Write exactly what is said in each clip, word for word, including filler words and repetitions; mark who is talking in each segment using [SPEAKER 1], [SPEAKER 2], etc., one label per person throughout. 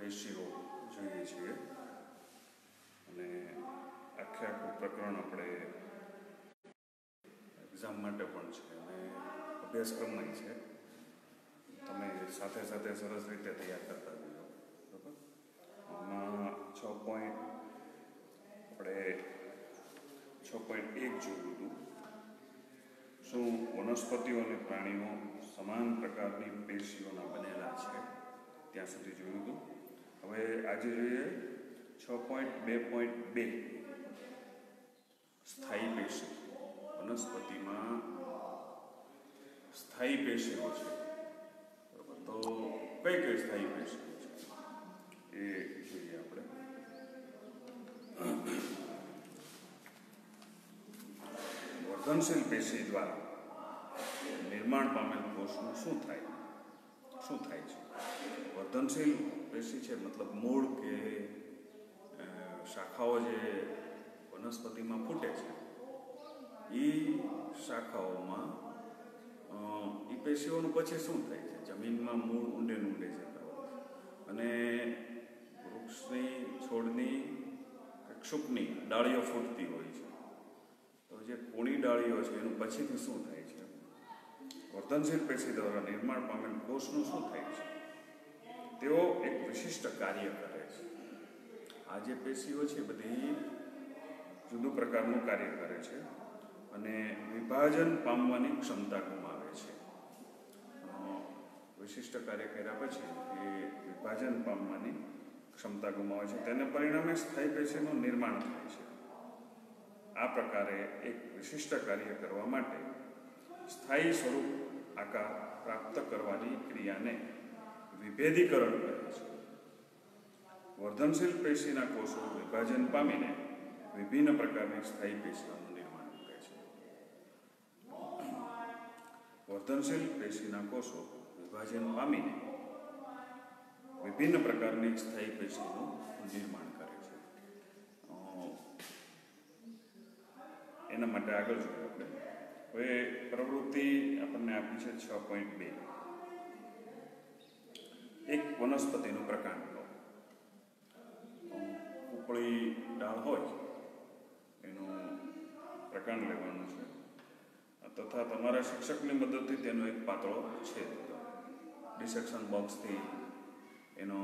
[SPEAKER 1] પેશીઓ જોઈએ છીએ અને આખે આખું પ્રકરણ આપણે એક્ઝામ માટે પણ છે અને અભ્યાસક્રમમાં છે. તમે સાથે સાથે સરસ રીતે તૈયાર કરતા જજો. બરાબર. આમાં છ પોઈન્ટ આપણે છ પોઈન્ટ એક જોયું હતું. શું વનસ્પતિઓ અને પ્રાણીઓ સમાન પ્રકારની પેશીઓના બનેલા છે? ત્યાં સુધી જોયું હતું. હવે આજે જોઈએ છ પોઈન્ટ બે પોઈન્ટ બે સ્થાયી પેશી. વનસ્પતિમાં સ્થાયી પેશીઓ છે. બરાબર. તો કઈ કઈ સ્થાયી પેશીઓ છે એ જોઈએ આપણે. વર્ધનશીલ પેશી દ્વારા નિર્માણ પામેલ કોષનું શું થાય શું થાય છે? વર્ધનશીલ પેશી છે મતલબ મૂળ કે શાખાઓ જે વનસ્પતિમાં ફૂટે છે એ શાખાઓમાં એ પેશીઓનું પછી શું થાય છે? જમીનમાં મૂળ ઊંડે ઊંડે જતા હોય અને વૃક્ષની છોડની ક્ષુપની ડાળીઓ ફૂટતી હોય છે. તો જે કૂણી ડાળીઓ છે એનું પછીથી શું થાય છે? વર્ધનશીલ પેશી દ્વારા નિર્માણ પામેલ કોષનું શું થાય છે? તેઓ એક વિશિષ્ટ કાર્ય કરે છે. આ જે પેશીઓ છે બધી જુદું પ્રકારનું કાર્ય કરે છે અને વિભાજન પામવાની ક્ષમતા ગુમાવે છે. વિશિષ્ટ કાર્ય કર્યા પછી એ વિભાજન પામવાની ક્ષમતા ગુમાવે છે. તેને પરિણામે સ્થાયી પેશીનું નિર્માણ થાય છે. આ પ્રકારે એક વિશિષ્ટ કાર્ય કરવા માટે સ્થાયી સ્વરૂપ આકાર પ્રાપ્ત કરવાની ક્રિયાને વિભેદીકરણ કહે છે. વર્ધનશીલ પેશીના કોષો વિભાજન પામીને વિભિન્ન પ્રકારની સ્થાયી પેશીઓનું નિર્માણ કરે છે. વર્ધનશીલ પેશીના કોષો વિભાજન પામીને વિભિન્ન પ્રકારની સ્થાયી પેશીનું નિર્માણ કરે છે. એના માટે આગળ જોઈએ આપણે. હવે પ્રવૃત્તિ આપણને આપી છે છ પોઈન્ટ બે. એક વનસ્પતિનું પ્રકાંડ લો. ઉપળી ડાળ હોય એનું પ્રકાંડ લેવાનું છે તથા તમારા શિક્ષકની મદદથી તેનો એક પાતળો છેદ ડિસેક્શન બોક્સથી એનો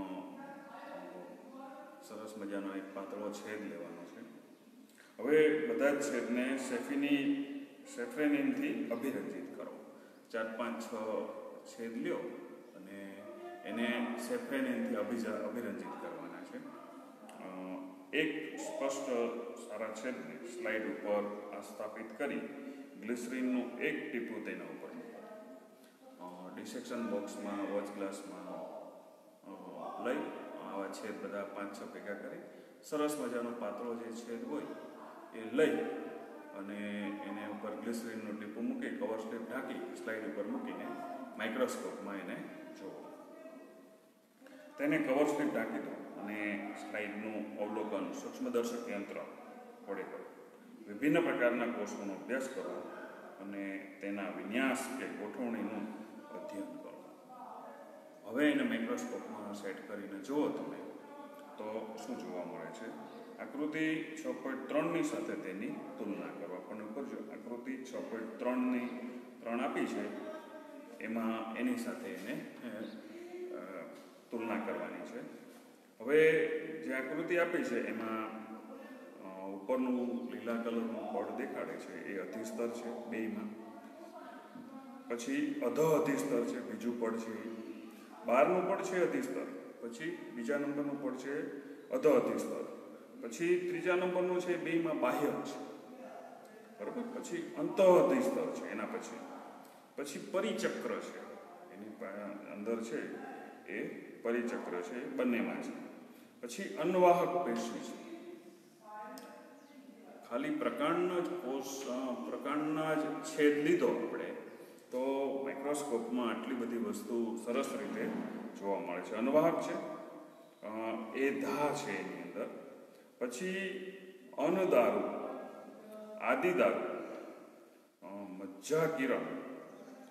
[SPEAKER 1] સરસ મજાનો એક પાતળો છેદ લેવાનો છે. હવે બધા જ છેદને સેફીની સેફ્રેનિનથી અભિરંજિત કરો. ચાર પાંચ છ છેદ લ્યો અને એને સેફ્રેનિનથી અભિજા અભિરંજિત કરવાના છે. એક સ્પષ્ટ સારા છેદને સ્લાઇડ ઉપર સ્થાપિત કરી ગ્લિસરીનનું એક ટીપું તેના ઉપર મૂકો. ડિસેક્શન બોક્સમાં વોચ ગ્લાસમાં લઈ આવા છેદ બધા પાંચ છ ભેગા કરી સરસ મજાનો પાતળો જે છેદ હોય એ લઈ અને એને ઉપર ગ્લિસરીનનું ટીપું મૂકી કવર સ્લીપ ઢાંકી સ્લાઇડ ઉપર મૂકીને માઇક્રોસ્કોપમાં એને જુઓ. તેને કવર સ્લીપ ઢાંકી દો અને સ્લાઇડનું અવલોકન સૂક્ષ્મદર્શક યંત્ર વડે કરો. વિભિન્ન પ્રકારના કોષોનો અભ્યાસ કરો અને તેના વિન્યાસ કે ગોઠવણીનું અધ્યયન કરો. હવે એને માઇક્રોસ્કોપમાં સેટ કરીને જુઓ તમે તો શું જોવા મળે છે? આકૃતિ છ પોઈન્ટ ત્રણની સાથે તેની તુલના કરો. આપણને ઉપર જો આકૃતિ છ પોઈન્ટ ત્રણની ત્રણ આપી છે એમાં એની સાથે એને તુલના કરવાની છે. હવે જે આકૃતિ આપી છે એમાં ઉપરનું લીલા કલરનું પડ દેખાડે છે એ અધિસ્તર છે બેયમાં. પછી અધ અધિસ્તર છે બીજું પડ છે. બહારનું પડ છે અધિસ્તર. પછી બીજા નંબરનું પડ છે અધ અધિસ્તર. પછી ત્રીજા નંબરનું છે બેયમાં બાહ્ય છે. બરાબર. પછી અંતઃ અધિસ્તર છે એના પછી પછી પરિચક્ર છે એની અંદર છે એ પરિચક્ર છે એ બંનેમાં છે. પછી અન્વાહક પેશી છે. ખાલી પ્રકાંડનો જ કોષ પ્રકાંડના જ છેદ લીધો આપણે તો માઇક્રોસ્કોપમાં આટલી બધી વસ્તુ સરસ રીતે જોવા મળે છે. અન્વાહક છે એ ધા છે એની અંદર. પછી અનદારૂ, આદિદારૂ, મજ્જા કિરણ,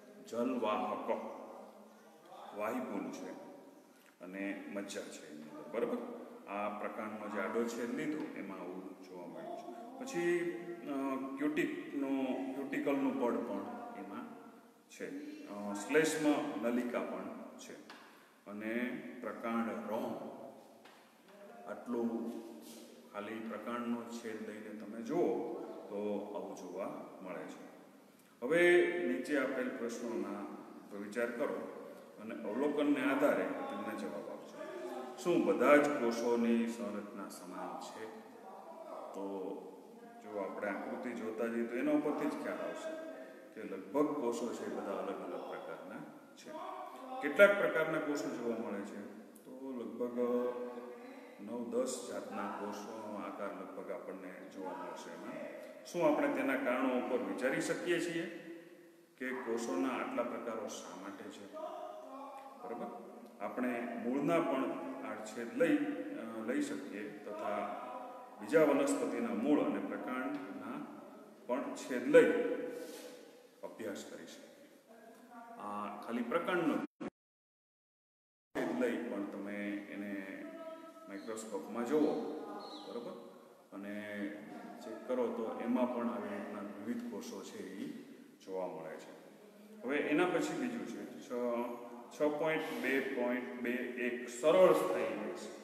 [SPEAKER 1] જલવાહક, વાહિપુલ છે અને મજ્જા છે એની અંદર. બરાબર. આ પ્રકારનો જે આડો છેદ લીધો એમાં આવું જોવા મળ્યું છે. પછી ક્યુટિકનો ક્યુટિકલનું પડ પણ એમાં છે, શ્લેષ્મ નલિકા પણ છે, અને પ્રકાંડ રોમ. આટલું ખાલી પ્રકાંડનો છેદ લઈને તમે જુઓ તો આવું જોવા મળે છે. હવે નીચે આપેલ પ્રશ્નોના વિચાર કરો અને અવલોકનને આધારે તેમને જવાબ આપજો. શું બધા જ કોષોની સંરચના સમાન છે? તો જો આપણે આકૃતિ જોતા જઈએ તો એના ઉપરથી જ ખ્યાલ આવશે કે લગભગ કોષો છે એ બધા અલગ અલગ પ્રકારના છે. કેટલાક પ્રકારના કોષો જોવા મળે છે? તો લગભગ નવ દસ જાતના કોષોનો આકાર લગભગ આપણને જોવા મળશે એમાં. શું આપણે તેના કારણો ઉપર વિચારી શકીએ છીએ કે કોષોના આટલા પ્રકારો શા માટે છે? બરાબર. આપણે મૂળના પણ આડછેદ લઈ લઈ શકીએ તથા બીજા વનસ્પતિના મૂળ અને પ્રકાંડના પણ છેદ લઈ અભ્યાસ કરી શકીએ. આ ખાલી પ્રકાંડનો છેદ લઈ પણ તમે એને માઇક્રોસ્કોપમાં જુઓ, બરાબર, અને ચેક કરો તો એમાં પણ આવી રીતના વિવિધ કોષો છે એ જોવા મળે છે. હવે એના પછી બીજું છે છ પોઈન્ટ બે પોઈન્ટ બે એક સરળ સ્થાયી પેશી.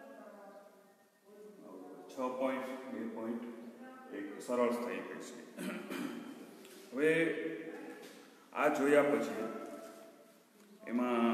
[SPEAKER 1] છ પોઈન્ટ બે પોઈન્ટ એક સરળ સ્થાયી પેશી. હવે આ જોયા પછી એમાં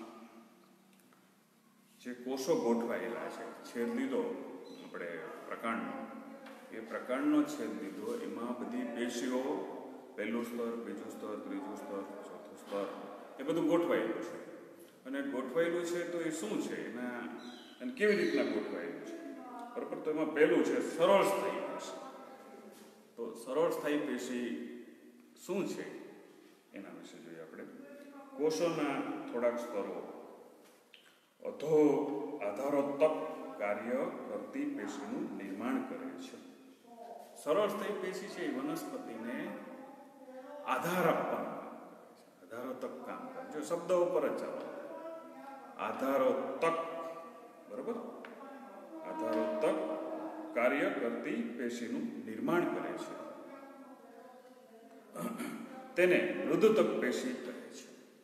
[SPEAKER 1] જે કોષો ગોઠવાયેલા છે, છેદ લીધો આપણે પ્રકાંડનો, એ પ્રકાંડનો છેદ લીધો, એમાં બધી પેશીઓ પહેલું સ્તર, બીજું સ્તર, ત્રીજું સ્તર, ચોથું સ્તર એ બધું ગોઠવાયેલું છે. અને ગોઠવાયેલું છે તો એ શું છે, એના અને કેવી રીતના ગોઠવાયેલું છે? બરાબર. તો એમાં પહેલું છે સરળ સ્થાયી પેશી. તો સરળ સ્થાયી પેશી શું છે એના વિશે જોઈએ આપણે. કોષોના થોડાક સ્તરો અધો આધારોત્તક કાર્ય કરતી પેશીનું નિર્માણ કરે છે. સરળ સ્થાયી પેશી છે એ વનસ્પતિને આધાર આપવાનું કામ કરે છે, આધારોત્તક કામ કરે. જો શબ્દ ઉપર જ ચાલો, આધારોત્તક, બરાબર, આધારોત્તક કાર્ય કરતી પેશીનું નિર્માણ કરે છે. તેને મૃદુતક પેશી કહે છે,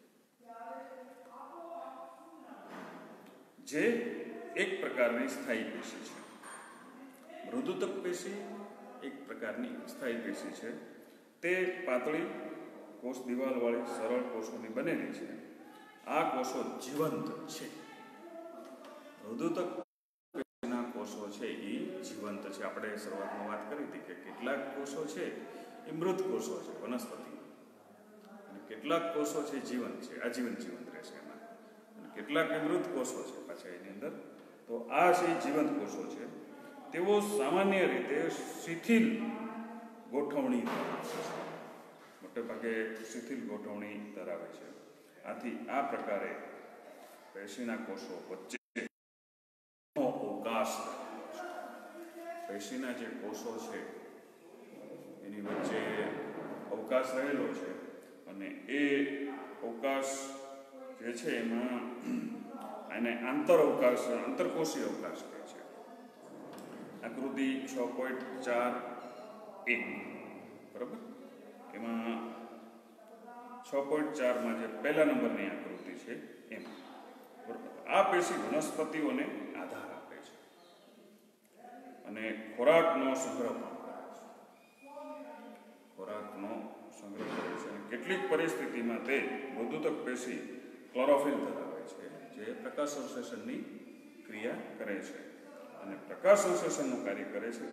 [SPEAKER 1] જે એક પ્રકારની સ્થાયી પેશી છે. મૃદુતક પેશી એક પ્રકારની સ્થાયી પેશી છે. તે પાતળી કોષ દિવાલવાળી સરળ કોષોની બનેલી છે. આ કોષો જીવંત છે. મૃદુતક પેશીના કોષો છે એ જીવંત છે. આપણે શરૂઆતમાં વાત કરી હતી કે કેટલાક કોષો છે એ મૃત કોષો છે વનસ્પતિ, અને કેટલાક કોષો છે જીવંત છે, આજીવન જીવંત રહેશે એમાં, અને કેટલાક મૃત કોષો છે પાછા એની અંદર. તો આ છે જીવંત કોષો છે. તેઓ સામાન્ય રીતે શિથિલ ગોઠવણી ધરાવે છે, મોટે ભાગે શિથિલ ગોઠવણી ધરાવે છે. આથી આ પ્રકારે પેશીના કોષો વચ્ચે અવકાશ, પેશીના જે કોષો છે એની વચ્ચે અવકાશ રહેલો છે, અને એ અવકાશ જે છે એમાં એને આંતર અવકાશ, આંતરકોષીય અવકાશ કહે છે. આકૃતિ છ પોઈન્ટ ચાર એક, બરાબર, એમાં છ પોઈન્ટ ચારમાં જે પહેલા નંબરની આકૃતિ છે એમાં, બરાબર, આ પેશી વનસ્પતિઓને આધાર આપે છે અને ખોરાકનો સંગ્રહ પણ કરે છે. ખોરાકનો સંગ્રહ કરે છે અને કેટલીક પરિસ્થિતિમાં તે મૃદુતક પેશી ક્લોરોફિલ ધરાવે છે, જે પ્રકાશ સંશ્લેષણની ક્રિયા કરે છે. અને પ્રકાશ સંશ્લેષણનું કાર્ય કરે છે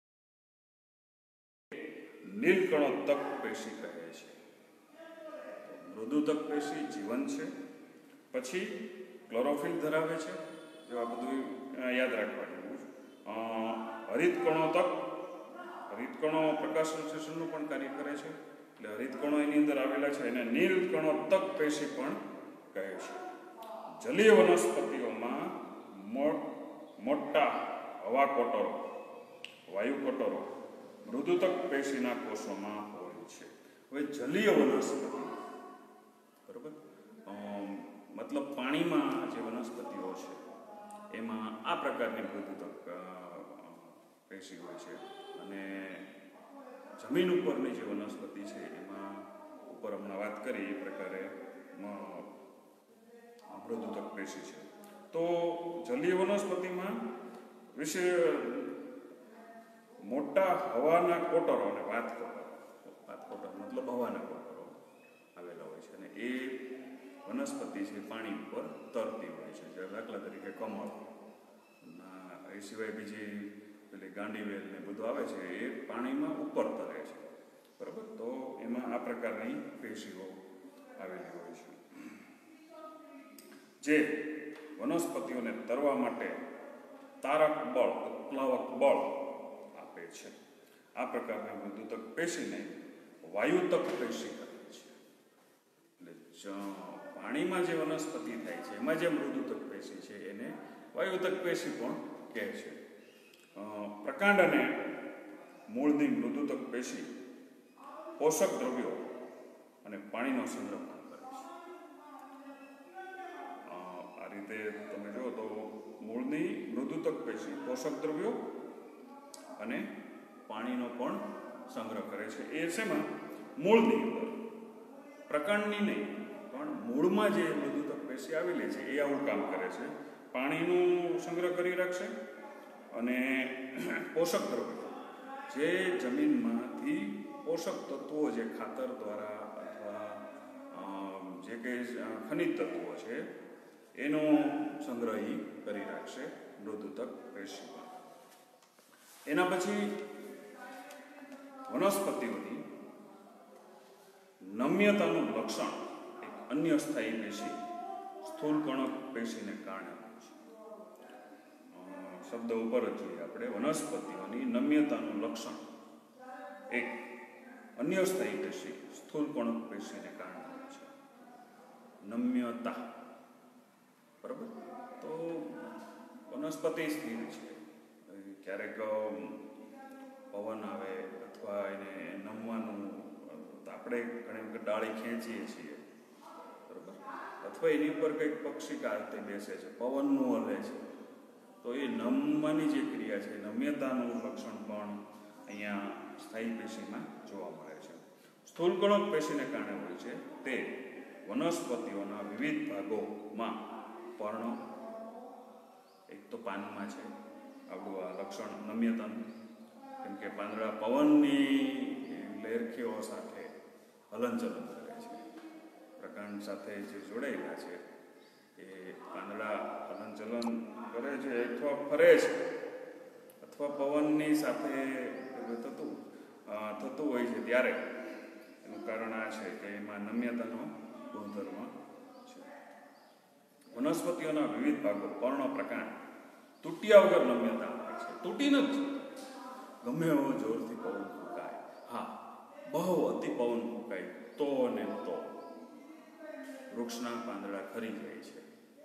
[SPEAKER 1] નીલકણોત્તક પેશી કહે છે. મૃદુતક પેશી જીવંત છે, પછી ક્લોરોફિલ ધરાવે છે, જો આ બધું યાદ રાખવા જેવું. હરિતકણોત્તક, હરિતકણો પ્રકાશ સંશ્લેષણનું પણ કાર્ય કરે છે, એટલે હરિતકણો એની અંદર આવેલા છે, એને નીલકણોત્તક પેશી પણ કહે છે. જલીય વનસ્પતિઓમાં મોટા હવા કોટરો, વાયુ કોટરો મૃદુતક પેશીના કોષોમાં હોય છે. હવે જલીય વનસ્પતિ, બરોબર, મતલબ પાણીમાં જે વનસ્પતિઓ છે એમાં આ પ્રકારની મૃદુતક પેશી હોય છે. અને જમીન ઉપરની જે વનસ્પતિ છે એમાં ઉપર હમણાં વાત કરી એ પ્રકારે મૃદુતક પેશી છે. તો જલીય વનસ્પતિમાં વિશે મોટા હવાના કોટરો અને વાત કોટર વાત કોટર મતલબ હવાના કોટરો આવેલા હોય છે અને એ વનસ્પતિ છે પાણી ઉપર તરતી હોય છે. જે દાખલા તરીકે કમળ ના એ સિવાય બીજી પેલી ગાંડીવેલ ને બધું આવે છે એ પાણીમાં ઉપર તરે છે. બરાબર. તો એમાં આ પ્રકારની પેશીઓ આવેલી હોય છે જે વનસ્પતિઓને તરવા માટે તારક બળ ઉત્પ્લાવક બળ આપે છે. આ પ્રકારની મૃદુતક પેશીને વાયુતક પેશી કહે છે. એટલે પાણીમાં જે વનસ્પતિ થાય છે એમાં જે મૃદુતક પેશી છે એને વાયુતક પેશી પણ કહે છે. પ્રકાંડ અને મૂળની મૃદુતક પેશી પોષક દ્રવ્યો અને પાણીનો સંગ્રહ પણ કરે છે. આ રીતે તમે જુઓ તો મૂળની મૃદુતક પેશી પોષક દ્રવ્યો અને પાણીનો પણ સંગ્રહ કરે છે. એ શેમાં? મૂળની અંદર. પ્રકાંડની નહીં પણ મૂળમાં જે મૃદુતક પેશી આવેલી છે એ આવું કામ કરે છે. પાણીનું સંગ્રહ કરી રાખશે અને પોષક દ્રવ્યો જે જમીનમાંથી પોષક તત્વો જે ખાતર દ્વારા અથવા જે કંઈ ખનિજ તત્વો છે એનો સંગ્રહ કરી રાખશે મૃદુતક પેશીમાં. એના પછી વનસ્પતિઓની નમ્યતાનું લક્ષણ એક અન્ય સ્થાયી પેશી સ્થૂલ કણક પેશીને કારણે હોય છે. શબ્દ ઉપર જ જોઈએ આપણે. વનસ્પતિઓની નમ્યતાનું લક્ષણ એક અન્ય સ્થાયી પેશી સ્થૂલ કણક પેશીને કારણે હોય છે. નમ્યતા. બરાબર. તો વનસ્પતિ સ્થિર છે. ક્યારેક પવન આવે અથવા એને નમવાનું આપણે ઘણી વખત ડાળી ખેંચીએ છીએ. બરાબર. અથવા એની ઉપર કંઈક પક્ષી કાઢતે બેસે છે, પવનનું હલે છે, તો એ નમવાની જે ક્રિયા છે નમ્યતાનું લક્ષણ પણ અહીંયા સ્થાયી પેશીમાં જોવા મળે છે. સ્થૂલ કણક પેશીને કારણે હોય છે તે વનસ્પતિઓના વિવિધ ભાગોમાં પર્ણ, એક તો પાનમાં છે આપણું આ લક્ષણ નમ્યતાનું, કેમ કે પાંદડા પવનની લહેરખીઓ સાથે હલનચલન કરે છે. પ્રકાંડ સાથે જે જોડાયેલા છે એ પાંદડા હલનચલન કરે છે અથવા ફરે છે અથવા પવનની સાથે થતું થતું હોય છે ત્યારે એનું કારણ આ છે કે એમાં નમ્યતાનો ગુણધર્મ છે. વનસ્પતિઓના વિવિધ ભાગો પર્ણ પ્રકાંડ તૂટ્યા વગર નમ્યતા હોય છે. તૂટી નથી ગમે એવો જોરથી પવન ફૂંકાય, હા બહુ અતિ પવન ફૂંકાય તો ને તો વૃક્ષના પાંદડા ખરી જાય છે.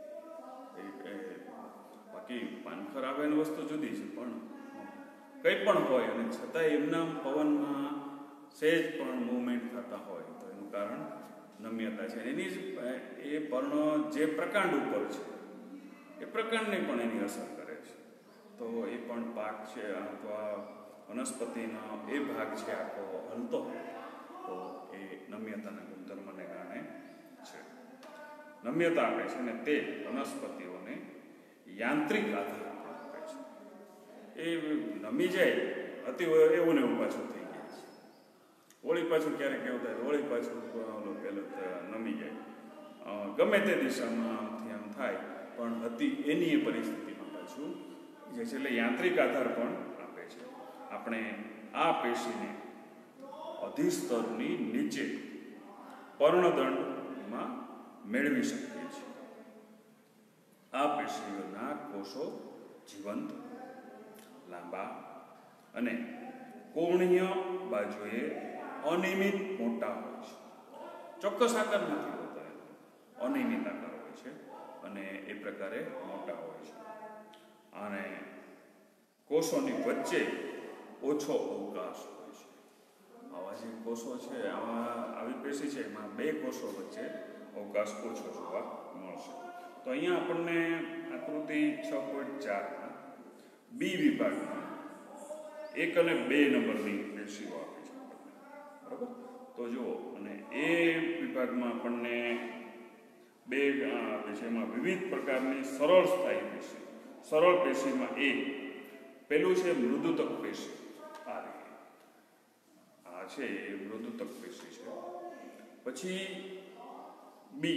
[SPEAKER 1] બાકી પાનખર આવે એની વસ્તુ જુદી છે, પણ કંઈ પણ હોય અને છતાં એમના પવનમાં સહેજ પણ મૂવમેન્ટ થતા હોય તો એનું કારણ નમ્યતા છે. એની જ એ પર્ણ જે પ્રકાંડ ઉપર છે એ પ્રકાંડને પણ એની અસર કરે છે. તો એ પણ પાક છે અથવા વનસ્પતિનો એ ભાગ છે આખો હલતો તો એ નમ્યતાના ગુણધર્મને કારણે છે. નમ્યતા આપે છે અને તે વનસ્પતિઓને યાંત્રિક આધાર આપે છે. એ નમી જાય અતિ એવું ને એવું પાછું થઈ જાય છે. હોળી પાછું ક્યારેક કેવું થાય, હોળી પાછું પેલું નમી જાય, ગમે તે દિશામાં આમથી આમ થાય પણ હતી એની એ પરિસ્થિતિમાં પાછું જે છે એટલે યાંત્રિક આધાર પણ આપે છે. આપણે આ પેશીને અધિસ્તરની નીચે પર્ણદંડમાં મેળવી શકીએ છીએ. આ પેશીઓના કોષો જીવંત, લાંબા અને કોણીય બાજુએ અનિયમિત મોટા હોય છે. ચોક્કસ આકાર નથી હોતા, અનિયમિત આકાર હોય છે અને એ પ્રકારે મોટા હોય છે. અને કોષોની વચ્ચે ઓછો અવકાશ હોય છે. આવા જે કોષો છે આવા આવી પેશી છે એમાં બે કોષો વચ્ચે અવકાશ ઓછો જોવા મળશે. તો અહીંયા આપણને આકૃતિ છ પોઈન્ટ ચારમાં બી વિભાગમાં એક અને બે નંબરની પેશીઓ આપી છે બરાબર. તો જુઓ, અને એ વિભાગમાં આપણને બે પેશીમાં વિવિધ પ્રકારની સરળ સ્થાયી પેશી. સરળ પેશીમાં એ પેલું છે મૃદુતક પેશી. આ રીતે આ છે એ મૃદુતક પેશી છે. પછી બી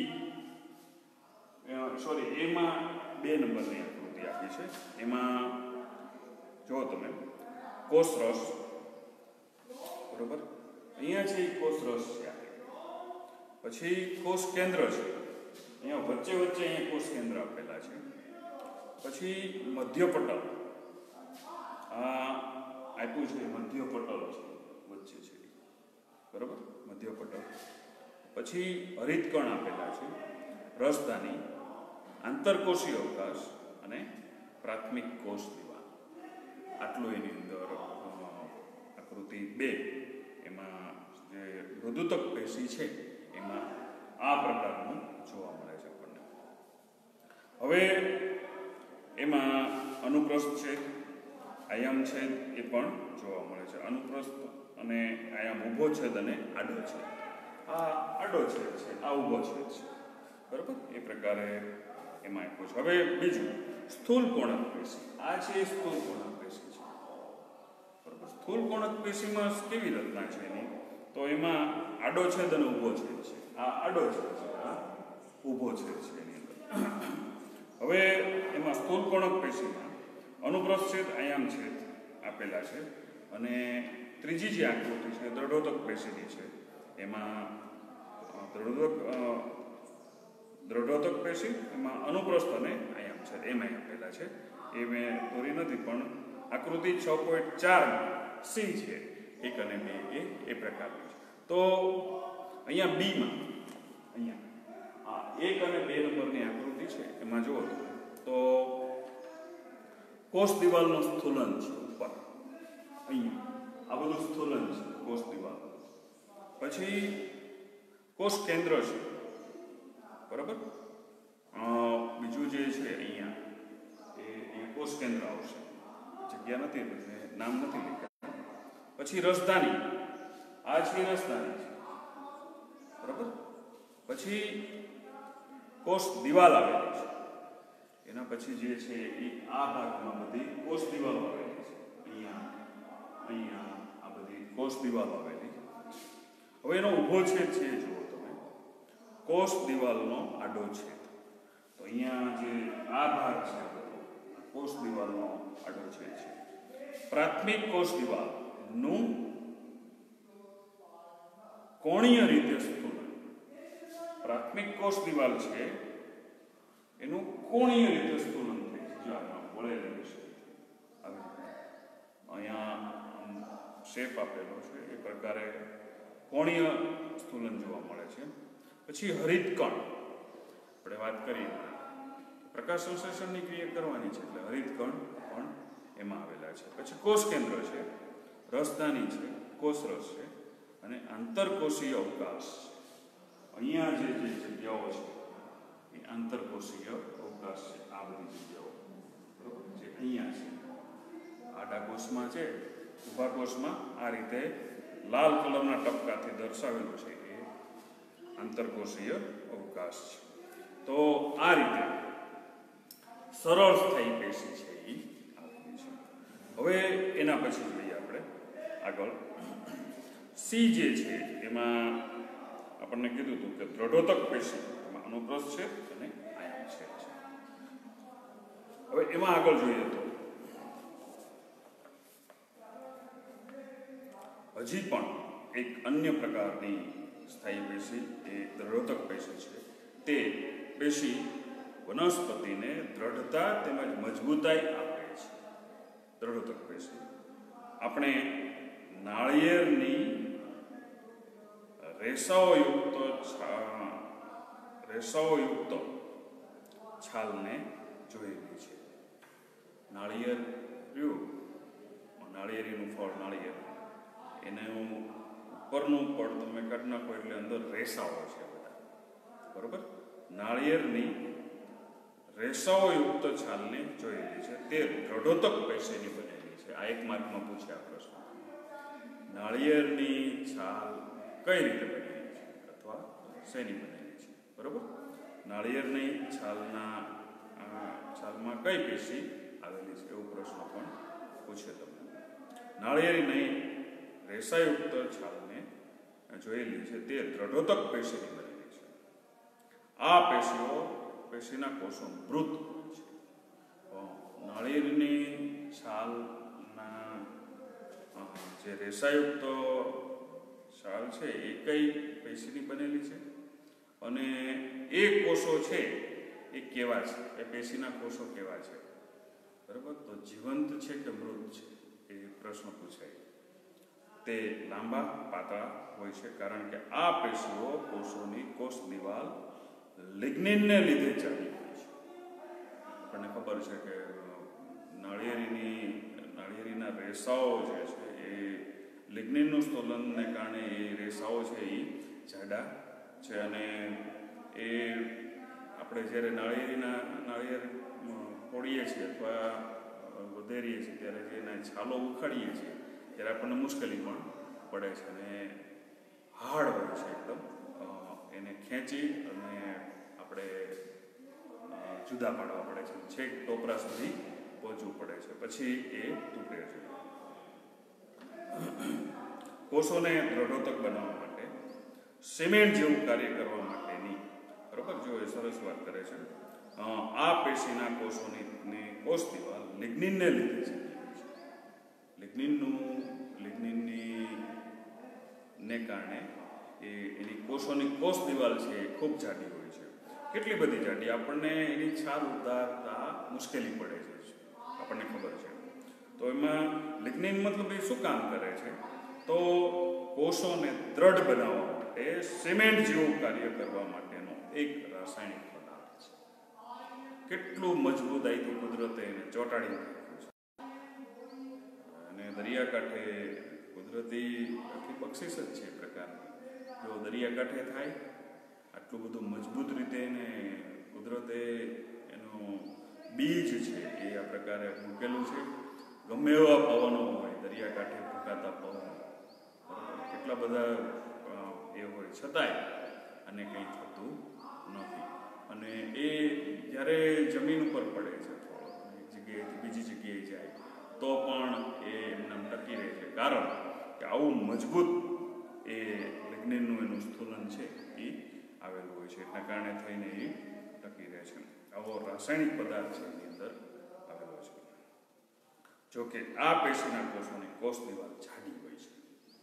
[SPEAKER 1] સોરી એમાં બે નંબરની આકૃતિ આપી છે. એમાં જો તમે કોષરસ બરોબર, અહીંયા છે કોષરસ છે. પછી કોષ કેન્દ્ર છે, અહીંયા વચ્ચે વચ્ચે અહીંયા કોષ કેન્દ્ર આપેલા છે. પછી મધ્યપટલ આ આપ્યું છે, મધ્યપટલ છે વચ્ચે છે બરોબર, મધ્યપટલ. પછી હરિતકણ આપેલા છે, રસધાની, આંતરકોષીય અવકાશ અને પ્રાથમિક કોષ દિવાલ. આટલું એની અંદર આકૃતિ બે એમાં જે મૃદુતક પેશી છે એમાં આ પ્રકારનું જોવા મળે છે આપણને. હવે એમાં અનુપ્રસ્થ છે, આયામ છે એ પણ જોવા મળે છે. અનુપ્રસ્થ અને આયામ ઊભો છેદ અને આડો છેદ. આ આડો છેદ છે, આ ઊભો છેદ છે બરાબર. એ પ્રકારે એમાં આપ્યું છે. હવે બીજું સ્થૂલ કોણક પેશી. આ છે સ્થૂલ કોણક પેશી છે બરાબર. સ્થૂલ કોણક પેશીમાં કેવી રચના છે એની? તો એમાં આડો છેદ અને ઊભો છેદ છે. આ આડો છેદ છે, આ ઊભો છેદ છે એની અંદર. હવે એમાં સ્થૂલ કોણક પેશીમાં અનુપ્રસ્થ છેદ, આયામ છેદ આપેલા છે. અને ત્રીજી જે આકૃતિ છે દ્રઢોતક પેશીની છે, એમાં દ્રઢોતક દ્રઢોતક પેશી, એમાં અનુપ્રસ્થ અને આયામ છેદ એમાં આપેલા છે. એ મેં દોરી નથી, પણ આકૃતિ છ પોઈન્ટ ચાર સી છે, એક અને બે એ એ પ્રકારની છે. તો અહીંયા બીમાં અહીંયા આ એક અને બે નંબરની આકૃતિ છે એમાં જુઓ તો કોષ દિવાલનું સ્થૂલન છે ઉપર. અહીંયા આ બધું સ્થૂલન છે કોષ દિવાલ. પછી કોષ કેન્દ્ર છે બરાબર. બીજું જે છે અહીંયા એ કોષ કેન્દ્ર આવશે, જગ્યા નથી એટલે નામ નથી લખ્યા. પછી રસધાની, આ છે રસધાની છે બરાબર. પછી કોષ દિવાલ આવેલી છે. એના પછી જે છે એ આ ભાગમાં બધી કોષ દિવાલો આવેલી છે. અહીંયા અહીંયા આ બધી કોષ દિવાલો આવેલી. હવે એનો ઊભો છેદ છે જુઓ તમે, કોષ દિવાલનો આડો છેદ. તો અહીંયા જે આ ભાગ છે કોષ દિવાલનો આડો છેદ છે. પ્રાથમિક કોષ દિવાલનું કોણીય રીતે સ્થૂલન. પ્રાથમિક કોષ દિવાલ છે એનું કોણીય રીતે સ્થૂલન થાય છે. જો આમાં વળેલું છે, અહીંયા શેપ આપેલો છે એ પ્રકારે કોણીય સ્થૂલન જોવા મળે છે. પછી હરિતકણ આપણે વાત કરીએ, પ્રકાશ સંશ્લેષણની ક્રિયા કરવાની છે એટલે હરિતકણ પણ એમાં આવેલા છે. પછી કોષ કેન્દ્ર છે, રસધાની છે, કોષરસ છે અને આંતરકોષીય અવકાશ. અહીંયા જે જે જગ્યાઓ છે એ આંતરકોષીય અવકાશ છે. આ બધી જગ્યાઓ બરોબર જે અહીંયા છે, આડા કોષમાં છે, ઊભા કોષમાં આ રીતે લાલ કલરના ટપકાથી દર્શાવેલું છે એ આંતરકોષીય અવકાશ છે. તો આ રીતે સરળ સ્થાયી પેશી છે એ આવેલી છે. હવે એના પછી જોઈએ આપણે આગળ સી જે છે એમાં આપણને કીધું હતું કે દ્રઢોતક પેશી, એમાં અનુપ્રસ્થ છે અને આયામ છે. હવે એમાં આગળ જોઈએ તો હજી પણ એક અન્ય પ્રકારની સ્થાયી પેશી એ દ્રઢોતક પેશી છે. તે પેશી વનસ્પતિને દ્રઢતા તેમજ મજબૂતાઈ આપે છે. દ્રઢોતક પેશી આપણે નાળિયેરની રેસાઓયુક્ત રેસાઓયુક્ત છાલને જોયેલી છે. નાળિયેર રહ્યું, નાળિયેરીનું ફળ નાળિયેર, એનું ઉપરનું પડ તમે કાઢી નાખો એટલે અંદર રેસાઓ છે બધા બરોબર. નાળિયેરની રેસાઓયુક્ત છાલને જોયેલી છે તે દ્રઢોતક પેશીની બનેલી છે. આ એક માર્કમાં પૂછ્યા પ્રશ્ન. નાળિયેરની છાલ કઈ રીતે બનેલી છે અથવા શેની બનેલી છે? બરોબર. નાળિયેરની છાલના છાલમાં કઈ પેશી આવેલી છે એવો પ્રશ્ન પણ પૂછે તમને. નાળિયેરની રેસાયુક્ત છાલને જોયેલી છે તે દ્રઢોતક પેશીની બનેલી છે. આ પેશીઓ પેશીના કોષો મૃત છે. નાળિયેરની છાલના જે રેસાયુક્ત છાલ છે એ કઈ પેશીની બનેલી છે અને એ કોષો છે એ કેવા છે, એ પેશીના કોષો કેવા છે? બરાબર. તો જીવંત છે કે મૃત છે એ પ્રશ્ન પૂછાય. તે લાંબા પાતળા હોય છે કારણ કે આ પેશીઓ કોષોની કોષ દિવાલ લિગ્નિનને લીધે જાડી હોય છે. આપણને ખબર છે કે નાળિયેરીની નાળિયેરીના રેસાઓ જે છે એ લિગ્નિનનું સ્થોલનને કારણે એ રેસાઓ છે એ જાડા છે અને એ આપણે જ્યારે નાળિયેરીના નાળિયેર ફોડીએ છીએ અથવા વધેરીએ છીએ ત્યારે જે એના છાલો ઉખાડીએ છીએ ત્યારે આપણને મુશ્કેલી પણ પડે છે અને હાર્ડ હોય છે એકદમ. એને ખેંચી અને આપણે જુદા પાડવા પડે છે, છેક ટોપરા સુધી પહોંચવું પડે છે, પછી એ તૂટે છે. કોષોને દ્રઢોતક બનાવવા માટે સિમેન્ટ જેવું કાર્ય કરવા માટેની, બરોબર, જો એ સરસ વાત કરે છે, આ પેશીના કોષોની કોષ દિવાલ લિગ્નિનને લીધે છે. લિગ્નિનનું લિગ્નિનની ને કારણે એ એની કોષોની કોષ દિવાલ છે એ ખૂબ જાડી હોય છે. કેટલી બધી જાડી, આપણને એની છાલ ઉતારતા મુશ્કેલી પડે છે, આપણને ખબર છે. તો એમાં લિગ્નિન મતલબ એ શું કામ કરે છે? તો કોષોને દ્રઢ બનાવવા માટે સિમેન્ટ જેવું કાર્ય કરવા માટેનો એક રાસાયણિક પદાર્થ છે. કેટલું મજબૂતાઈથી કુદરતે એને ચોંટાડી નાખ્યું છે. અને દરિયાકાંઠે કુદરતી આખી બક્ષિસ જ છે પ્રકારની. જો દરિયાકાંઠે થાય આટલું બધું મજબૂત રીતે એને કુદરતે એનું બીજ છે એ આ પ્રકારે મૂકેલું છે. ગમે એવા પવનો હોય, દરિયાકાંઠે ફૂંકાતા પવનો, કેટલા બધા એ હોય છતાંય અને કંઈ થતું નથી. અને એ જ્યારે જમીન ઉપર પડે છે થોડો એક જગ્યાએથી બીજી જગ્યાએ જાય તો પણ એ એમને ટકી રહે છે કારણ કે આવું મજબૂત એ લિગ્નિનનું એનું સ્થૂલન છે એ આવેલું હોય છે. એટલા કારણે થઈને એ ટકી રહે છે. આવો રાસાયણિક પદાર્થ છે એની અંદર આવેલો છે. જોકે આ પેશીના કોષોની કોષ દિવાલ જાડી હોય છે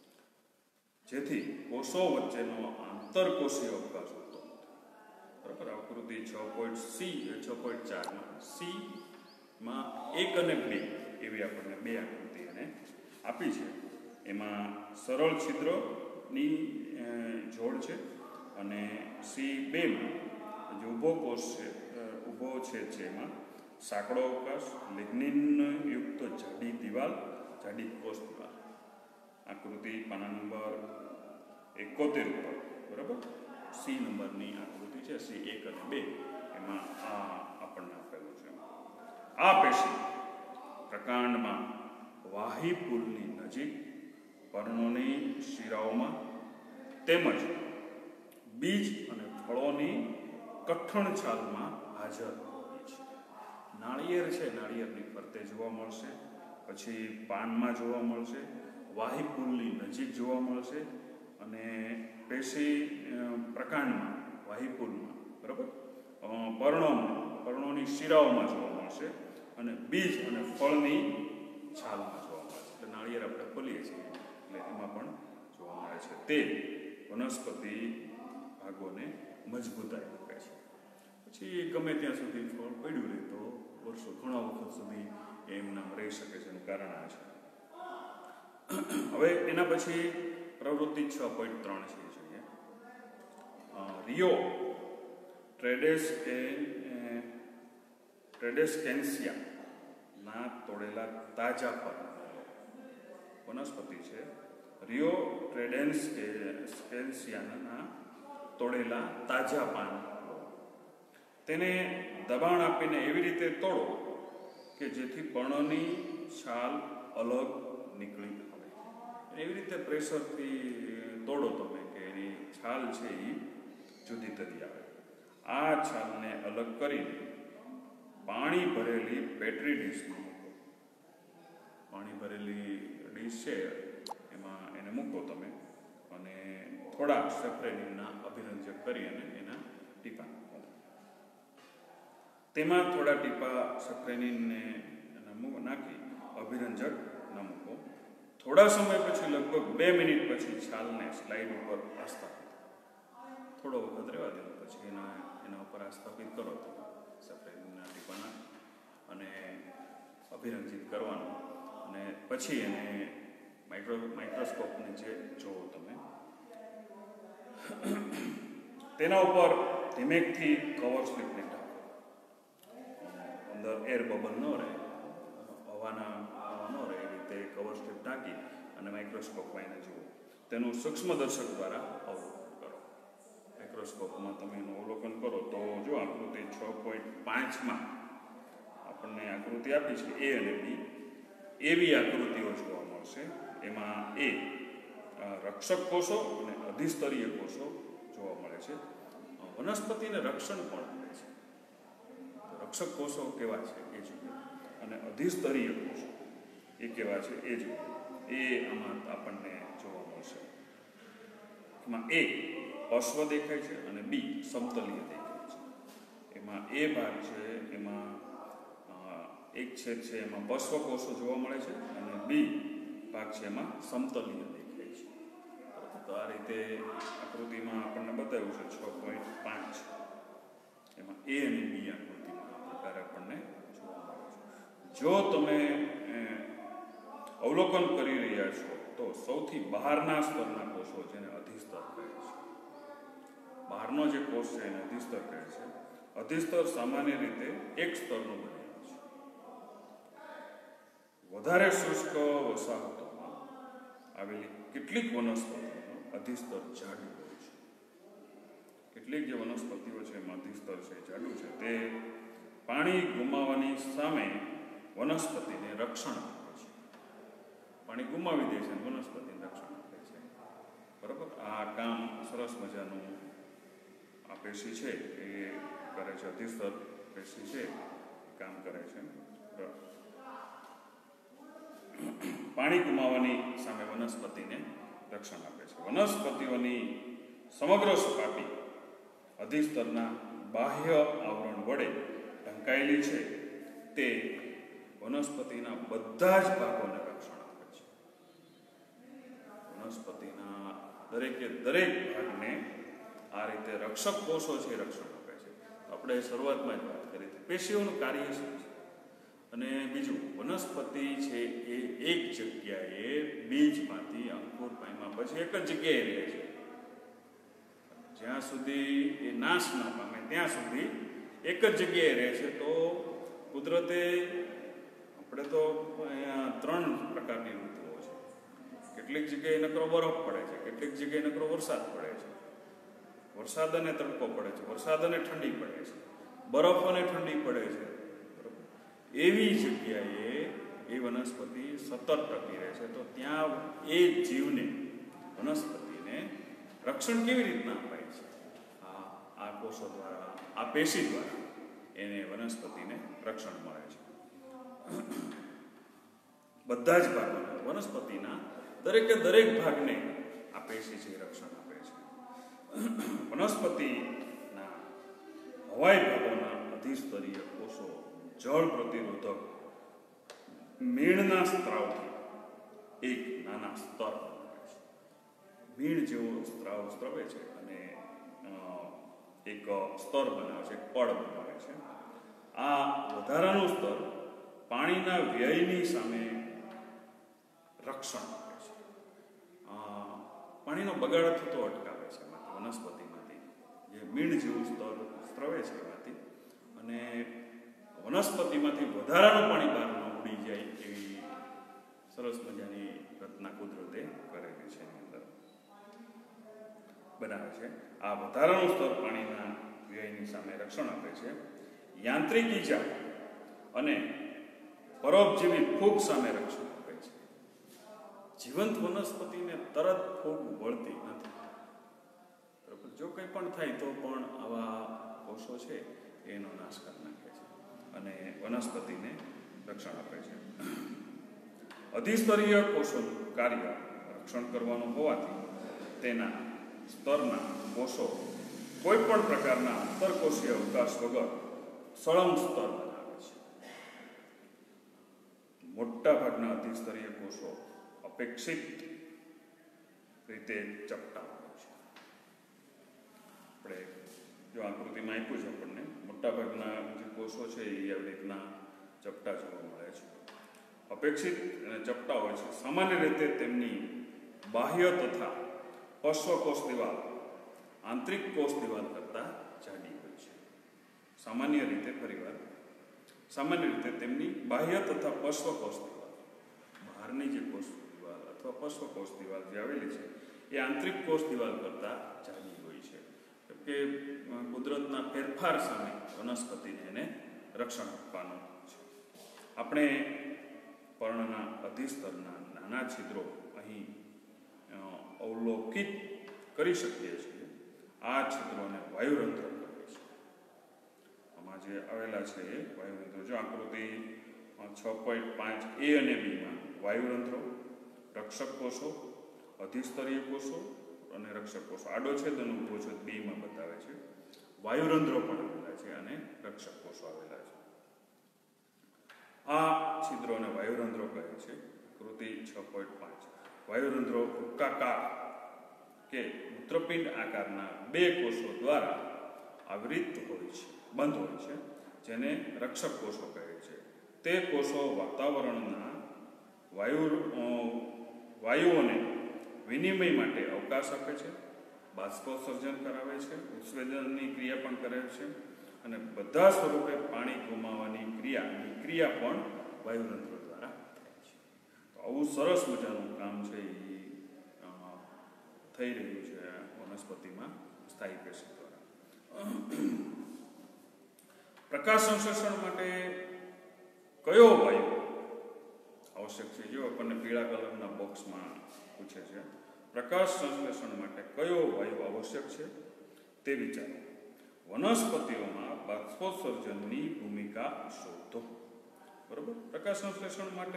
[SPEAKER 1] જેથી કોષો વચ્ચેનો આંતરકોષીય અવકાશ હોતો નથી. બરાબર. આકૃતિ છ પોઈન્ટ સી છ પોઈન્ટ ચારમાં સીમાં એક અને બે એવી આપણને બે આકૃતિ એને આપી છે. એમાં સરળ છિદ્રની જોડ છે અને સી બેમાં જે ઊભો કોષ છે ઊભો છે જેમાં સાંકડો અવકાશ, લિગ્નિનયુક્ત જાડી દિવાલ, જાડી કોષ દિવાલ. આકૃતિ પાના નંબર એકોતેર ઉપર, બરાબર, સી નંબરની આકૃતિ છે, સી એક અને બે, એમાં આ આપણને આપેલું છે. આ પેશી પ્રકાંડમાં વાહીપુલની નજીક, પર્ણોની શિરાઓમાં તેમજ બીજ અને ફળોની કઠણ છાલમાં હાજર હોય છે. નાળિયેર છે, નાળિયેરની ફરતે જોવા મળશે, પછી પાનમાં જોવા મળશે, વાહીપુલની નજીક જોવા મળશે અને પેશી પ્રકાંડમાં, વાહીપુલમાં, બરાબર, પર્ણોમાં, પર્ણોની શિરાઓમાં જોવા મળશે અને બીજ અને ફળની છાલમાં જોવા મળશે. એટલે નાળિયેર આપણે ખોલીએ છીએ એટલે એમાં પણ જોવા મળે છે. તે વનસ્પતિ ભાગોને મજબૂતાઈ આપે છે. પછી ગમે ત્યાં સુધી ફળ પડ્યું રહે તો વર્ષો ઘણા વખત સુધી એમનામ રહી શકે છે. એનું કારણ આ છે. હવે એના પછી પ્રવૃત્તિ છ પોઈન્ટ ત્રણ છે જોઈએ. રિયો ટ્રેડેસ ટ્રેડેસ્કેન્સિયા ના તોડેલા તાજા ફળ વનસ્પતિ છે. રિયો ટ્રેડેસ્કેન્સિયાના તોડેલા તાજા પાન તેને દબાણ આપીને એવી રીતે તોડો કે જેથી પર્ણની છાલ અલગ નીકળી આવે. એવી રીતે પ્રેશરથી તોડો તમે કે એની છાલ છે એ જુદી તરી આવે. આ છાલને અલગ કરીને પાણી ભરેલી પેટ્રી ડીશમાં મૂકો. પાણી ભરેલી ડીશ છે એમાં એને મૂકો તમે અને થોડા સેફ્રેનિનના અભિરંજક કરી અને એના ટીપા મૂકો. તેમાં થોડા ટીપા સેફ્રેનિનને નાખી અભિરંજક ન મૂકો. થોડા સમય પછી લગભગ બે મિનિટ પછી છાલને સ્લાઇડ ઉપર આસ્થાપિત થોડો વખત રહેવા દેવો. પછી એના એના ઉપર આસ્થાપિત કરો તો સેફ્રેનિનના ટીપાના અને અભિરંજિત કરવાનું અને પછી એને માઇક્રો માઇક્રોસ્કોપ નીચે જુઓ તમે. તેના ઉપર ધીમેકથી કવર સ્લિપને ઢાંકો. અંદર એર બબલ ન રહે, હવાના ન રહે એ રીતે કવર સ્લિપ ઢાંકી અને માઇક્રોસ્કોપમાં એને જુઓ. તેનું સૂક્ષ્મદર્શક દ્વારા અવલોકન કરો. માઇક્રોસ્કોપમાં તમે એનું અવલોકન કરો તો જો આકૃતિ છ પોઈન્ટ પાંચમાં આપણને આકૃતિ આપી છે એ અને બી. એવી આકૃતિઓ જોવા મળશે. એમાં એ રક્ષક કોષો અને અધિસ્તરીય કોષો જોવા મળે છે. વનસ્પતિને રક્ષણ પણ મળે છે. રક્ષક કોષો કેવા છે એ જોઈએ અને અધિસ્તરીય કોષો એ કેવા છે એ જોઈએ. એ આમાં આપણને જોવા મળશે. એમાં એ અશ્વ દેખાય છે અને બી સમતલીય દેખાય છે. એમાં એ ભાગ છે એમાં એક છેદ છે એમાં પશ્વ કોષો જોવા મળે છે અને બી ભાગ છે એમાં સમતલીય દેખાય છે. તો આ રીતે આકૃતિમાં આપણને બતાવ્યું છે છ પોઈન્ટ પાંચ. એમાં એ અને બી આકૃતિમાં આ પ્રકારે આપણને જોવા મળે છે. જો તમે અવલોકન કરી રહ્યા છો તો સૌથી બહારના સ્તરના કોષો જેને અધિસ્તર કહે છે. બહારનો જે કોષ છે એને અધિસ્તર કહે છે. અધિસ્તર સામાન્ય રીતે એક સ્તરનું બનેલું છે. વધારે શુષ્ક વસાહતોમાં આવેલી કેટલીક વનસ્પતિઓનું અધિસ્તર જાડું હોય છે. કેટલીક જે વનસ્પતિઓ છે એમાં અધિસ્તર છે જાડું છે. તે પાણી ગુમાવવાની સામે વનસ્પતિને રક્ષણ આપે છે. પાણી ગુમાવી દે છે અને વનસ્પતિને રક્ષણ આપે છે. બરાબર. આ કામ સરસ મજાનું આ પેશી છે એ કરે છે. અધિસ્તર પેશી છે કામ કરે છે. પાણી ગુમાવવાની સામે વનસ્પતિને રક્ષણ આપે છે. વનસ્પતિઓની સમગ્ર સપાટી અધિસ્તરના બાહ્ય આવરણ વડે ઢંકાયેલી છે. તે વનસ્પતિના બધા જ ભાગોને રક્ષણ આપે છે. વનસ્પતિના દરેકે દરેક ભાગને આ રીતે રક્ષક કોષો છે રક્ષણ આપે છે. આપણે શરૂઆતમાં જ વાત કરી હતી પેશીઓનું કાર્ય શું છે. અને બીજું વનસ્પતિ છે એ એક જગ્યાએ બીજમાંથી અંકુર પામ્યા પછી એક જ જગ્યાએ રહે છે. જ્યાં સુધી એ નાશ ન પામે ત્યાં સુધી એક જ જગ્યાએ રહે છે. તો કુદરતે આપણે તો અહીંયા ત્રણ પ્રકારની ઋતુઓ છે. કેટલીક જગ્યાએ નકરો બરફ પડે છે, કેટલીક જગ્યાએ નકરો વરસાદ પડે છે. વરસાદ અને તડકો પડે છે, વરસાદ અને ઠંડી પડે છે, બરફ અને ઠંડી પડે છે. એવી જગ્યાએ એ વનસ્પતિ સતત ટકી રહે છે. તો ત્યાં એ જીવને વનસ્પતિને રક્ષણ કેવી રીતના અપાય છે? આ આ કોષો દ્વારા, આ પેશી દ્વારા એને વનસ્પતિને રક્ષણ મળે છે. બધા જ ભાગોના વનસ્પતિના દરેકે દરેક ભાગને આ પેશી છે રક્ષણ આપે છે. વનસ્પતિના હવાઈ ભાગોના અધિસ્તરીય કોષો જળ પ્રતિરોધક મીણના સ્ત્રાવથી એક નાના સ્તર બનાવે છે. મીણ જેવો સ્ત્રાવ સ્ત્રવે છે અને એક સ્તર બનાવે છે, એક પડ બનાવે છે. આ વધારાનું સ્તર પાણીના વ્યયની સામે રક્ષણ આપે છે. પાણીનો બગાડ થતો અટકાવે છે વનસ્પતિમાંથી જે મીણ જેવું સ્તર સ્ત્રવે છે એમાંથી. અને વનસ્પતિમાંથી વધારાનું પાણી બહાર ન ઉડી જાય એવી સરસ મજાની રચના કુદરતે કરેલી છે. એની અંદર બનાવે છે. આ વધારાનું સ્તર પાણીના વ્યયની સામે રક્ષણ આપે છે. યાંત્રિક ઈજા અને પરોપજીવી ફૂગ સામે રક્ષણ આપે છે. જીવંત વનસ્પતિને તરત ફૂગ વળતી નથી. બરાબર, જો કંઈ પણ થાય તો પણ આવા કોષો છે એનો નાશ કરી નાખે છે અને વનસ્પતિને રક્ષણ આપે છે. અધિસ્તરીય કોષોનું કાર્ય રક્ષણ કરવાનું હોવાથી તેના સ્તરના કોષો કોઈ પણ પ્રકારના આંતરકોષીય અવકાશ વગર સળંગ સ્તર બનાવે છે. મોટા ભાગના અધિસ્તરીય કોષો અપેક્ષિત રીતે ચપટા હોય છે. આપણે જો આકૃતિમાં આપ્યું છે આપણને, મોટા ભાગના જે કોષો છે એ આવી રીતના ચપટા જોવા મળે છે. અપેક્ષિત અને ચપટા હોય છે. સામાન્ય રીતે તેમની બાહ્ય તથા પશ્વકોષ દિવાલ આંતરિક કોષ દિવાલ કરતાં જાડી હોય છે. સામાન્ય રીતે ફરીવાર સામાન્ય રીતે તેમની બાહ્ય તથા પશ્વકોષ દિવાલ, બહારની જે કોષ દિવાલ અથવા પશ્વકોષ દિવાલ જે આવેલી છે એ આંતરિક કોષ દિવાલ કરતાં જાડી હોય છે. કે કુદરતના ફેરફાર સામે વનસ્પતિને એને રક્ષણ આપવાનું છે. આપણે પર્ણના અધિસ્તરના નાના છિદ્રો અહીં અવલોકિત કરી શકીએ છીએ. આ છિદ્રોને વાયુરંધ્ર કહે છે. આમાં જે આવેલા છે એ વાયુરંધ્રો. જો આકૃતિ છ પોઈન્ટ પાંચ એ અને બીમાં વાયુરંધ્રો, રક્ષક કોષો, અધિસ્તરીય કોષો અને રક્ષક કોષો આડો છેદ અને ઊભો છેદ બેમાં બતાવે છે. વાયુરંધ્રો પણ આવેલા છે અને રક્ષક કોષો આવેલા છે. આ છિદ્રોને વાયુરંધ્રો કહે છે. આકૃતિ છ પોઈન્ટ પાંચ વાયુરંધ્રો વૃક્કાકાર કે મૂત્રપિંડ આકારના બે કોષો દ્વારા આવૃત હોય છે, બંધ હોય છે, જેને રક્ષક કોષો કહે છે. તે કોષો વાતાવરણના વાયુ વાયુઓને વિનિમય માટે અવકાશ આપે છે, બાષ્પોત્સર્જન કરાવે છે, ઉત્સેદનની ક્રિયા પણ કરે છે અને બધા સ્વરૂપે પાણી ગુમાવવાની ક્રિયાની ક્રિયા પણ વાયુરંધ્રો દ્વારા થાય છે. તો આવું સરસ મજાનું કામ છે એ થઈ રહ્યું છે વનસ્પતિમાં સ્થાયી પેશી દ્વારા. પ્રકાશ સંશ્લેષણ માટે કયો વાયુ આવશ્યક છે? જો આપણને પીળા કલરના બોક્સમાં પૂછે છે, પ્રકાશ સંશ્લેષણ માટે કયો વાયુ આવશ્યક છે તે વિચારો. વનસ્પતિઓમાં બાષ્પોત્સર્જનની ભૂમિકા શોધો. બરોબર, પ્રકાશ સંશ્લેષણ માટે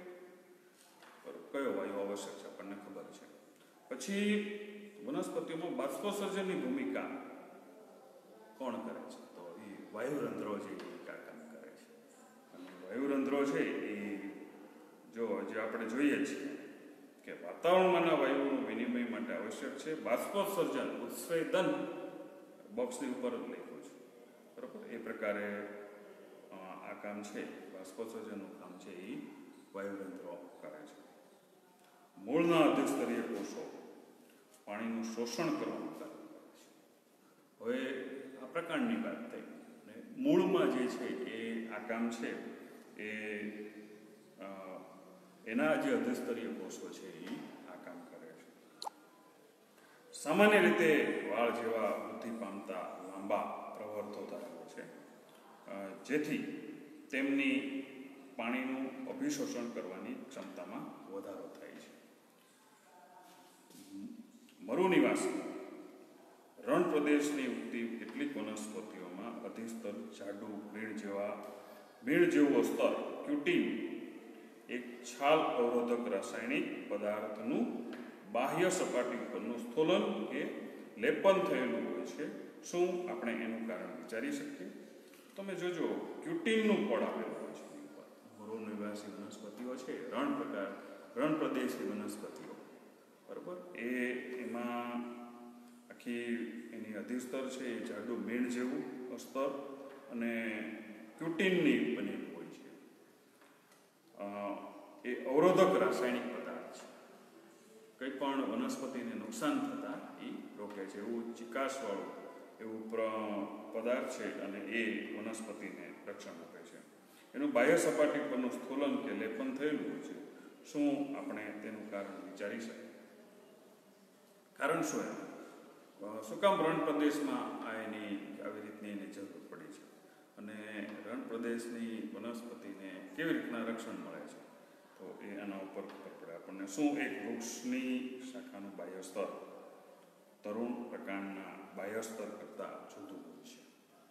[SPEAKER 1] કયો વાયુ આવશ્યક છે આપણને ખબર છે. પછી વનસ્પતિઓમાં બાષ્પોત્સર્જનની ભૂમિકા કોણ કરે છે? તો એ વાયુરંધ્રો છે એ કામ કરે છે. અને વાયુરંધ્રો છે એ જો જે આપણે જોઈએ છીએ કે વાતાવરણમાંના વાયુઓનું વિનિમય માટે આવશ્યક છે. બાષ્પોત્સર્જન ઉત્સેદન બોક્સની ઉપર જ લખ્યું છે. બરાબર, એ પ્રકારે આ કામ છે, બાષ્પોત્સર્જનનું કામ છે એ વાયુરંધ્રો કરે છે. મૂળના અધિસ્તરીય કોષો પાણીનું શોષણ કરવાનું કાર્ય કરે છે. હવે આ પ્રકારની વાત થઈ. મૂળમાં જે છે એ આ કામ છે એ એના જે અધિસ્તરીય કોષો છે એ આ કામ કરે છે. સામાન્ય રીતે વાળ જેવા વૃદ્ધિ પામતા લાંબા પ્રવર્તો ધરાવે છે, જેથી તેમની પાણીનું અભિશોષણ કરવાની ક્ષમતામાં વધારો થાય છે. મરુનિવાસી રણ પ્રદેશની ઉગતી કેટલીક વનસ્પતિઓમાં અધિસ્તર જાડું બીણ જેવા બીણ જેવું સ્તર ક્યુટીન એક છાલ અવરોધક રાસાયણિક પદાર્થનું બાહ્ય સપાટી પરનું સ્થોલન કે લેપન થયેલું હોય છે. શું આપણે એનું કારણ વિચારી શકીએ? તમે જોજો ક્યુટીનનું પડ આપેલું હોય છે. મરુનિવાસી વનસ્પતિઓ છે, રણ પ્રકાર રણ પ્રદેશની વનસ્પતિઓ, બરાબર, એ એમાં આખી એની અધિસ્તર છે એ જાડું બીણ જેવું સ્તર અને ક્યુટીનની બનેલું હોય છે. એ અવરોધક રાસાયણિક પદાર્થ છે. કંઈ પણ વનસ્પતિને નુકસાન થતાં એ રોકે છે. એવું ચિકાસવાળું એવું પદાર્થ છે અને એ વનસ્પતિને રક્ષણ આપે છે. એનું બાહ્ય સપાટી પરનું સ્થૂલન કે લેપન થયેલું હોય છે. શું આપણે તેનું કારણ વિચારી શકીએ? કારણ શું એમ? શું કામ રણ પ્રદેશમાં આ એની આવી રીતની એની જરૂર પડી છે? અને રણ પ્રદેશની વનસ્પતિને કેવી રીતના રક્ષણ મળે છે, તો એ આના ઉપર ખબર પડે આપણને. શું એક વૃક્ષની શાખાનું બાહ્ય સ્તર તરુણ પ્રકારના બાહ્ય સ્તર કરતાં જુદું હોય છે?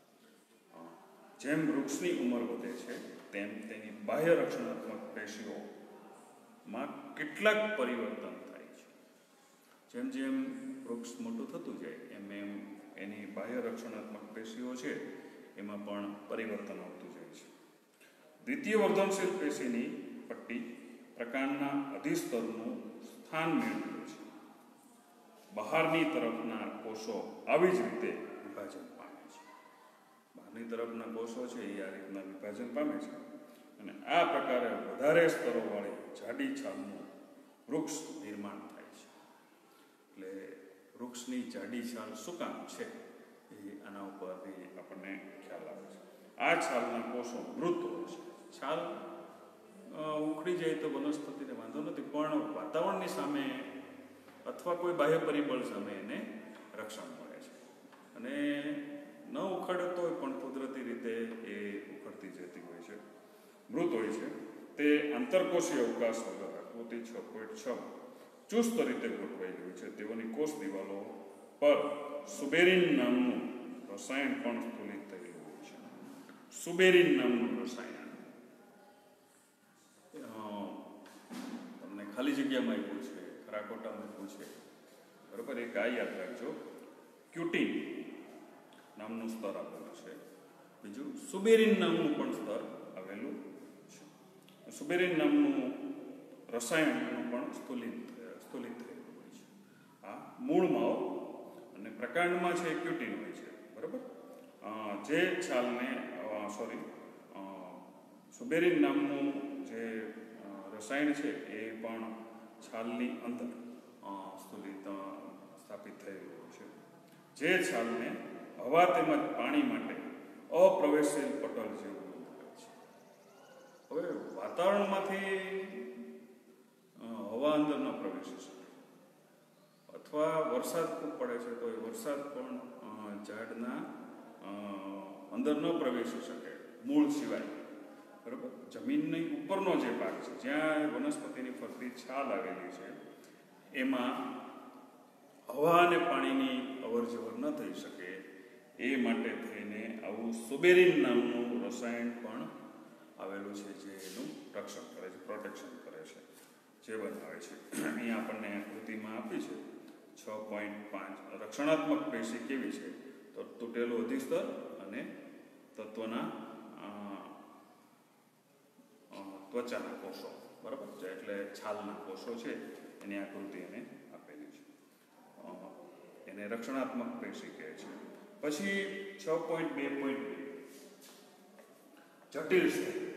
[SPEAKER 1] જેમ વૃક્ષની ઉંમર વધે છે તેમ તેની બાહ્ય રક્ષણાત્મક પેશીઓમાં કેટલાક પરિવર્તન થાય છે. જેમ જેમ વૃક્ષ મોટું થતું જાય એમ એમ એની બાહ્ય રક્ષણાત્મક પેશીઓ છે એમાં પણ પરિવર્તન આવતું જાય છે. દ્વિતીય વર્ધનશીલ પેશીની પટ્ટી પ્રકાંડના અધિસ્તરનું સ્થાન મેળવે છે. બહારની તરફના કોષો આવી જ રીતે વિભાજન પામે છે. બહારની તરફના કોષો છે એ આ રીતના વિભાજન પામે છે અને આ પ્રકારે વધારે સ્તરોવાળી જાડી છાલનું વૃક્ષ નિર્માણ થાય છે. એટલે વૃક્ષની જાડી છાલ શું કામ છે એ આના ઉપરથી આપણને ખ્યાલ આવે છે. આ છાલના કોષો મૃત હોય છે. છાલ ઉખડી જાય તો વનસ્પતિને વાંધો નથી, પણ વાતાવરણની સામે અથવા કોઈ બાહ્ય પરિબળ સામે એને રક્ષણ મળે છે અને ન ઉખડતો હોય પણ કુદરતી રીતે એ ઉખડતી જતી હોય છે, મૃત હોય છે. તે આંતરકોષીય અવકાશ વગર આકૃતિ છ પોઈન્ટ છ ચુસ્ત રીતે ગોઠવાયેલી હોય છે. તેઓની કોષ દિવાલો પર સુબેરિન નામનું રસાયણ પણ સ્થુલિત થયેલું હોય છે. સુબેરિન નામનું રસાયણ તમને ખાલી જગ્યામાં આપ્યું છે, ખરા ખોટામાં આપ્યું છે, બરાબર? એક આ યાદ રાખજો, ક્યુટીન નામનું સ્તર આવેલું છે, બીજું સુબેરિન નામનું પણ સ્તર આવેલું છે. સુબેરિન નામનું રસાયણનું પણ સ્થુલિત સ્થુલિત થયેલું હોય છે. આ મૂળમાં અને પ્રકાંડમાં છે ક્યુટીન હોય છે, બરાબર? જે છાલને સોરી સુબેરિન નામનું જે રસાયણ છે એ પણ છાલની અંદર સ્થુલિત સ્થાપિત થયેલું હોય છે, જે છાલને હવા તેમજ પાણી માટે અપ્રવેશશીલ પટલ જેવું કરે છે. હવે વાતાવરણમાંથી હવા અંદર ન પ્રવેશી શકે અથવા વરસાદ ખૂબ પડે છે તો એ વરસાદ પણ ઝાડના અંદર ન પ્રવેશી શકે મૂળ સિવાય, બરાબર? જમીનની ઉપરનો જે ભાગ છે જ્યાં વનસ્પતિની ફરતી છાલ આવેલી છે એમાં હવા અને પાણીની અવર જવર ન થઈ શકે એ માટે થઈને આવું સુબેરિન નામનું રસાયણ પણ આવેલું છે જે એનું રક્ષણ કરે છે, પ્રોટેક્શન કરે છે, જે બનાવે છે. અહીંયા આપણને આકૃતિમાં આપી છે છ પોઈન્ટ પાંચ. રક્ષણાત્મક પેશી કેવી છે? તો તૂટેલું અધિસ્તર અને તત્વના ત્વચાના કોષો, બરાબર છે, એટલે છાલના કોષો છે એની આકૃતિ એને આપેલી છે. એને રક્ષણાત્મક પેશી કહે છે. પછી છ પોઈન્ટ બે પોઈન્ટ બે જટિલ સ્તર.